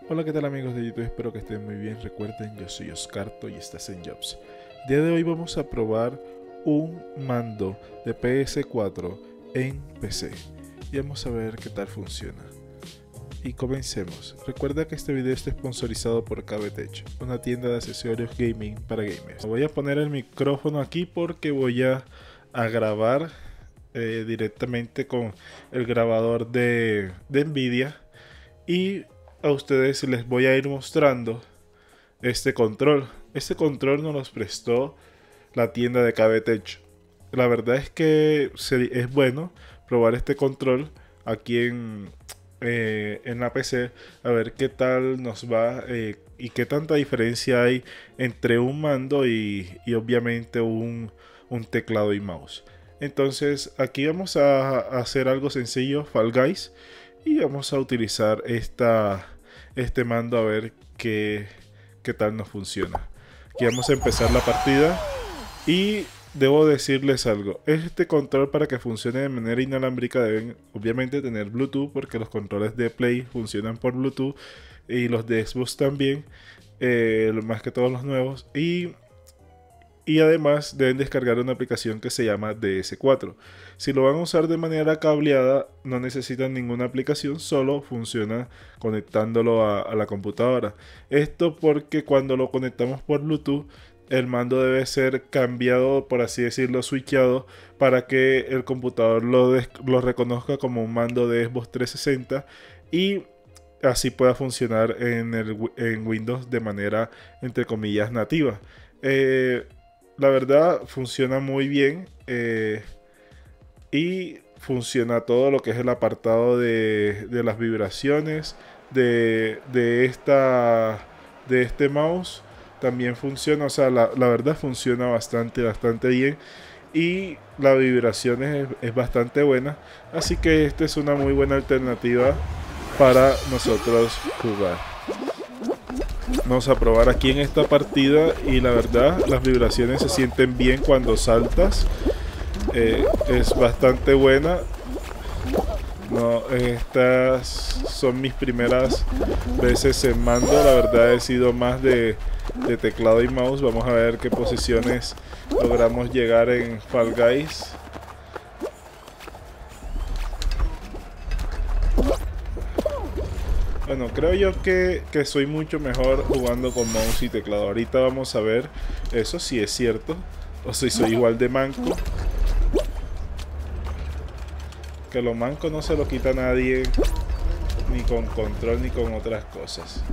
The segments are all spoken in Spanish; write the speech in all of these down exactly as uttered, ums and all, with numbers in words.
Hola, ¿qué tal amigos de YouTube? Espero que estén muy bien. Recuerden, yo soy Oscarto y estás en Jobs. El día de hoy vamos a probar un mando de P S cuatro en P C y vamos a ver qué tal funciona. Y comencemos. Recuerda que este video está sponsorizado por Cabetech, una tienda de accesorios gaming para gamers. Voy a poner el micrófono aquí porque voy a, a grabar eh, directamente con el grabador de, de Nvidia, y a ustedes les voy a ir mostrando este control. Este control nos los prestó la tienda de Cabetech. La verdad es que es bueno probar este control aquí en, eh, en la P C, a ver qué tal nos va eh, y qué tanta diferencia hay entre un mando y, y obviamente un, un teclado y mouse. Entonces aquí vamos a, a hacer algo sencillo, Fall Guys, y vamos a utilizar esta, este mando a ver qué, qué tal nos funciona. Aquí vamos a empezar la partida y debo decirles algo. Este control, para que funcione de manera inalámbrica, deben obviamente tener Bluetooth, porque los controles de Play funcionan por Bluetooth y los de Xbox también, eh, más que todos los nuevos. Y Y además deben descargar una aplicación que se llama D S cuatro. Si lo van a usar de manera cableada, no necesitan ninguna aplicación, solo funciona conectándolo a, a la computadora. Esto porque cuando lo conectamos por Bluetooth, el mando debe ser cambiado, por así decirlo, switchado, para que el computador lo, lo reconozca como un mando de Xbox trescientos sesenta y así pueda funcionar en, el, en Windows de manera, entre comillas, nativa. Eh, La verdad funciona muy bien, eh, y funciona todo lo que es el apartado de, de las vibraciones de, de, esta, de este mouse. También funciona, o sea, la, la verdad funciona bastante, bastante bien. Y la vibración es, es bastante buena. Así que esta es una muy buena alternativa para nosotros jugar. Vamos a probar aquí en esta partida y la verdad las vibraciones se sienten bien cuando saltas. Eh, es bastante buena. No, estas son mis primeras veces en mando. La verdad he sido más de, de teclado y mouse. Vamos a ver qué posiciones logramos llegar en Fall Guys. Bueno, creo yo que, que soy mucho mejor jugando con mouse y teclado. Ahorita vamos a ver eso, si es cierto, o si soy igual de manco. Que lo manco no se lo quita nadie, ni con control ni con otras cosas.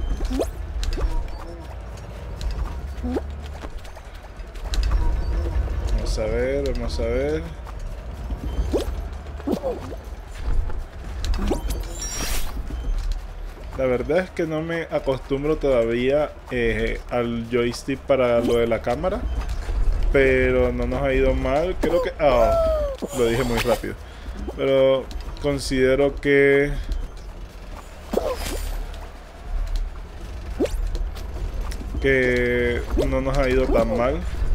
Vamos a ver, vamos a ver. La verdad es que no me acostumbro todavía eh, al joystick para lo de la cámara, pero no nos ha ido mal. Creo que... Oh, lo dije muy rápido. Pero considero que... que no nos ha ido tan mal.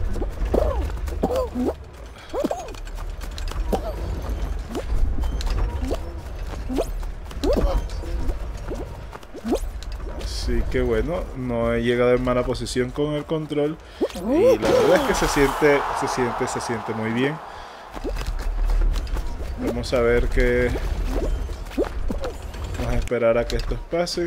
Así que bueno, no he llegado en mala posición con el control y la verdad es que se siente, se siente, se siente muy bien. Vamos a ver que... Vamos a esperar a que estos pasen.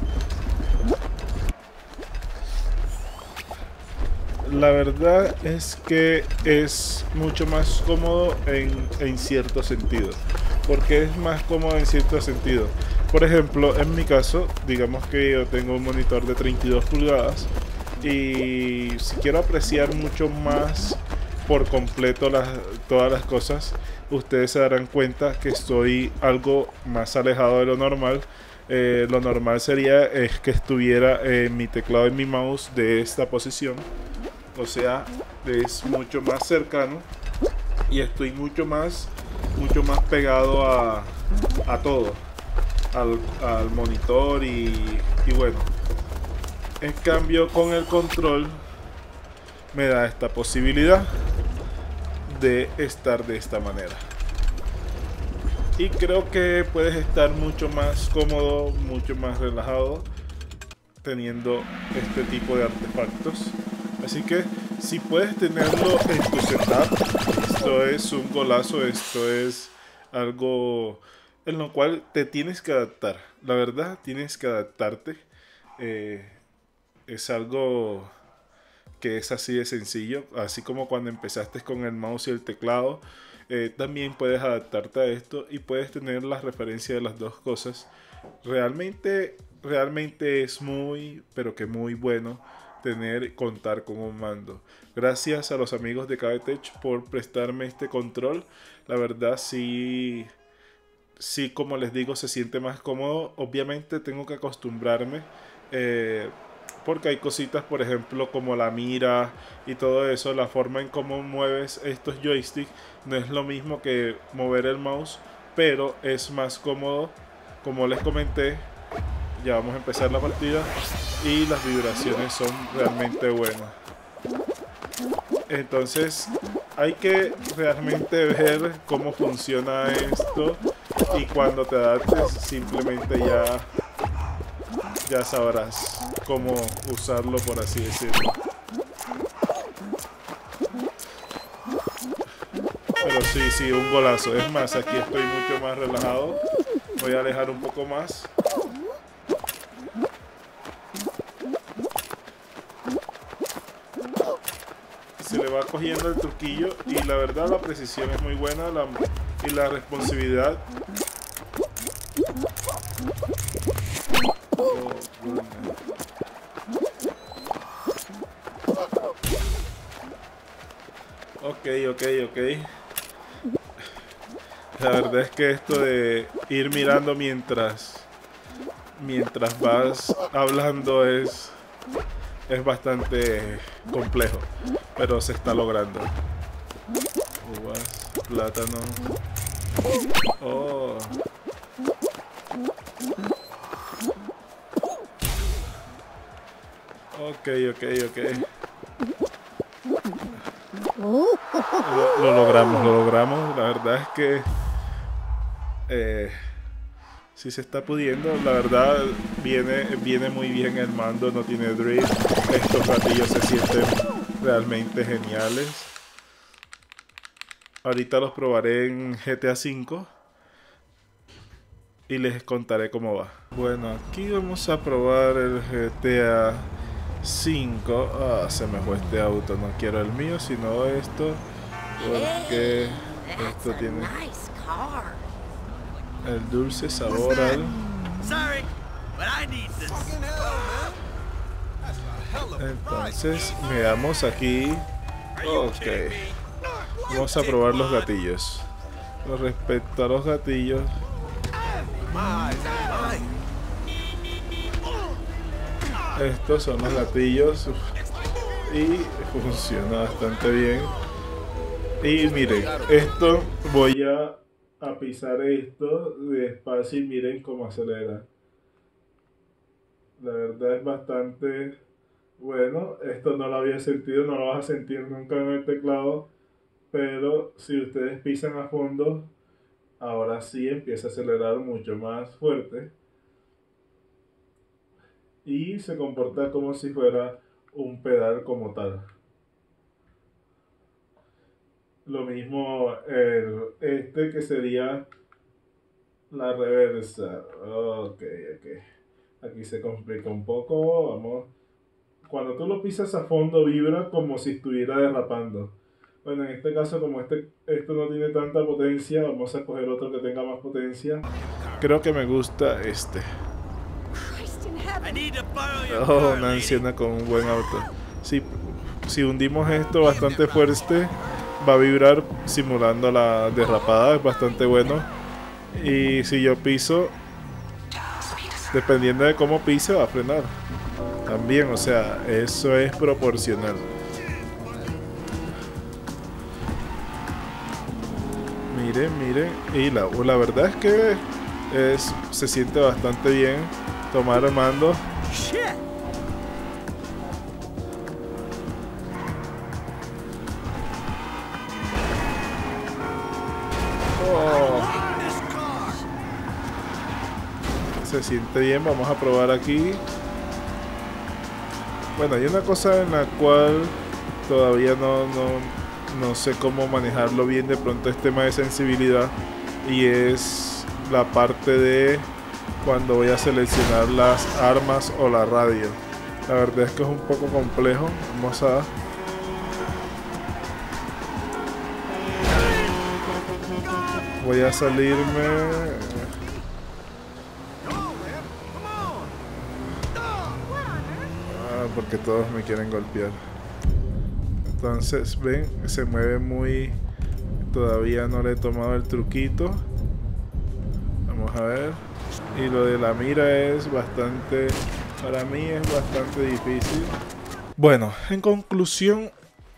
La verdad es que es mucho más cómodo en, en cierto sentido. ¿Por qué es más cómodo en cierto sentido? Por ejemplo, en mi caso, digamos que yo tengo un monitor de treinta y dos pulgadas y si quiero apreciar mucho más por completo las, todas las cosas, ustedes se darán cuenta que estoy algo más alejado de lo normal. Eh, lo normal sería es que estuviera eh, mi teclado y mi mouse de esta posición, o sea, es mucho más cercano y estoy mucho más, mucho más pegado a, a todo. Al, al monitor y, y bueno, en cambio con el control me da esta posibilidad de estar de esta manera y creo que puedes estar mucho más cómodo, mucho más relajado teniendo este tipo de artefactos. Así que si puedes tenerlo en tu setup, esto es un golazo, esto es algo en lo cual te tienes que adaptar. La verdad, tienes que adaptarte. Eh, es algo que es así de sencillo, así como cuando empezaste con el mouse y el teclado. Eh, también puedes adaptarte a esto y puedes tener la referencia de las dos cosas. Realmente, realmente es muy, pero que muy bueno tener, contar con un mando. Gracias a los amigos de Kabetech por prestarme este control. La verdad sí, sí, como les digo, se siente más cómodo. Obviamente tengo que acostumbrarme. Eh, porque hay cositas, por ejemplo, como la mira y todo eso, la forma en cómo mueves estos joysticks no es lo mismo que mover el mouse, pero es más cómodo. Como les comenté, ya vamos a empezar la partida y las vibraciones son realmente buenas. Entonces hay que realmente ver cómo funciona esto, y cuando te adaptes simplemente ya ya sabrás cómo usarlo, por así decirlo. Pero sí, sí, un golazo. Es más, aquí estoy mucho más relajado. Voy a alejar un poco más. Se le va cogiendo el truquillo y la verdad la precisión es muy buena, la, y la responsividad. Oh, ok, ok, ok. La verdad es que esto de ir mirando mientras mientras vas hablando es es bastante complejo, pero se está logrando. Uvas, plátano. Oh. Ok, ok, ok. Lo, lo logramos, lo logramos. La verdad es que eh, si se está pudiendo. La verdad viene, viene muy bien el mando, no tiene drift. Estos gatillos se sienten realmente geniales. Ahorita los probaré en G T A cinco y les contaré cómo va. Bueno, aquí vamos a probar el G T A cinco. Ah, se me fue este auto. No quiero el mío, sino esto. Porque esto tiene el dulce sabor al... Entonces, veamos aquí. Ok. Vamos a probar los gatillos. Con respecto a los gatillos, estos son los gatillos y funciona bastante bien. Y miren, esto voy a, a pisar esto despacio y miren cómo acelera. La verdad es bastante bueno. Esto no lo había sentido, no lo vas a sentir nunca en el teclado, pero si ustedes pisan a fondo, ahora sí empieza a acelerar mucho más fuerte y se comporta como si fuera un pedal como tal. Lo mismo el, este que sería la reversa. Ok, ok. Aquí se complica un poco. Vamos. Cuando tú lo pisas a fondo vibra como si estuviera derrapando. Bueno, en este caso, como este, esto no tiene tanta potencia, vamos a coger otro que tenga más potencia. Creo que me gusta este. Oh, una anciana con un buen auto. Si, si hundimos esto bastante fuerte, va a vibrar simulando la derrapada, es bastante bueno. Y si yo piso, dependiendo de cómo pise, va a frenar también, o sea, eso es proporcional. Miren, miren, y la, la verdad es que es, se siente bastante bien tomar el mando. Oh. Se siente bien, vamos a probar aquí. Bueno, hay una cosa en la cual todavía no, no, no sé cómo manejarlo bien, de pronto es tema de sensibilidad, y es la parte de cuando voy a seleccionar las armas o la radio. La verdad es que es un poco complejo. Vamos a... Voy a salirme... Ah, porque todos me quieren golpear. Entonces, ven, se mueve muy... Todavía no le he tomado el truquito. Vamos a ver. Y lo de la mira es bastante... Para mí es bastante difícil. Bueno, en conclusión,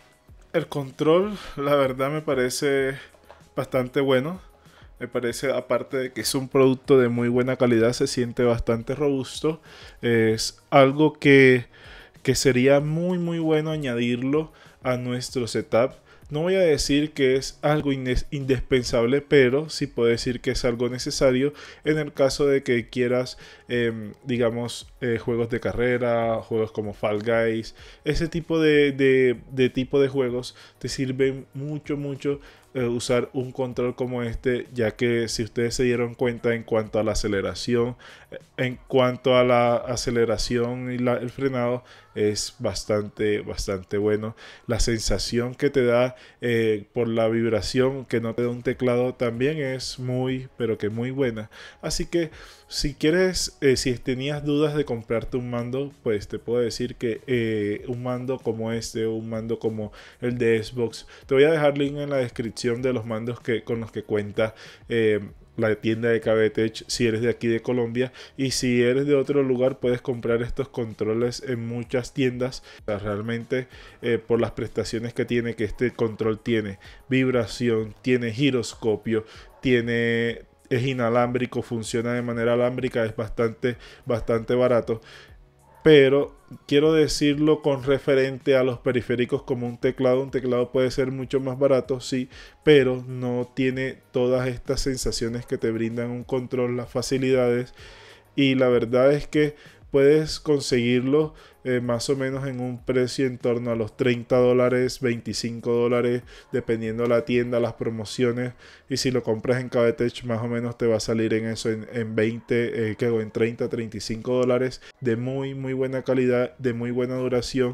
el control, la verdad me parece bastante bueno. Me parece, aparte de que es un producto de muy buena calidad, se siente bastante robusto. Es algo que, que sería muy muy bueno añadirlo a nuestro setup. No voy a decir que es algo indispensable, pero sí puedo decir que es algo necesario en el caso de que quieras, eh, digamos, eh, juegos de carrera, juegos como Fall Guys. Ese tipo de, de, de tipo de juegos te sirven mucho, mucho eh, usar un control como este, ya que si ustedes se dieron cuenta en cuanto a la aceleración, en cuanto a la aceleración y la, el frenado, es bastante, bastante bueno. La sensación que te da eh, por la vibración que no te da un teclado también es muy, pero que muy buena. Así que si quieres, eh, si tenías dudas de comprarte un mando, pues te puedo decir que eh, un mando como este, un mando como el de Xbox, te voy a dejar link en la descripción de los mandos que, con los que cuenta eh, la tienda de Cabetech si eres de aquí de Colombia, y si eres de otro lugar puedes comprar estos controles en muchas tiendas. Realmente eh, por las prestaciones que tiene, que este control tiene vibración, tiene giroscopio, tiene, es inalámbrico, funciona de manera alámbrica, es bastante bastante barato. Pero quiero decirlo con referente a los periféricos como un teclado. Un teclado puede ser mucho más barato, sí, pero no tiene todas estas sensaciones que te brindan un control, las facilidades. Y la verdad es que puedes conseguirlo eh, más o menos en un precio en torno a los treinta dólares, veinticinco dólares, dependiendo de la tienda, las promociones. Y si lo compras en Cabetech, más o menos te va a salir en eso, en, en veinte, eh, que en treinta, treinta y cinco dólares, de muy, muy buena calidad, de muy buena duración.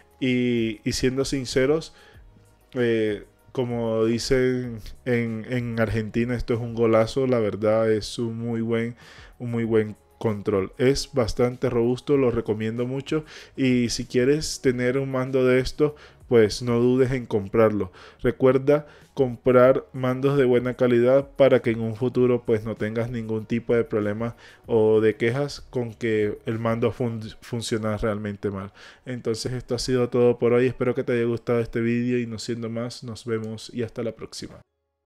Y, y siendo sinceros, eh, como dicen en, en Argentina, esto es un golazo. La verdad es un muy buen, un muy buen control. Es bastante robusto, lo recomiendo mucho. Y si quieres tener un mando de esto, pues no dudes en comprarlo. Recuerda comprar mandos de buena calidad para que en un futuro pues no tengas ningún tipo de problema o de quejas con que el mando fun funciona realmente mal. Entonces esto ha sido todo por hoy. Espero que te haya gustado este vídeo y no siendo más, nos vemos y hasta la próxima.